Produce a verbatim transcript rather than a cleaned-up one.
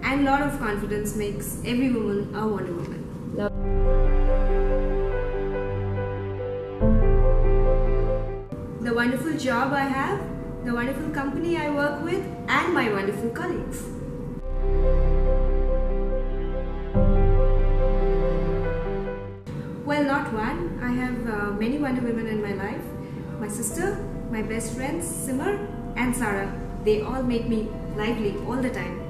And lot of confidence makes every woman a Wonder Woman. The wonderful job I have, the wonderful company I work with, and my wonderful colleagues. Well, not one. I have uh, many Wonder Women in my life. My sister, my best friends, Simar and Sarah. They all make me lively all the time.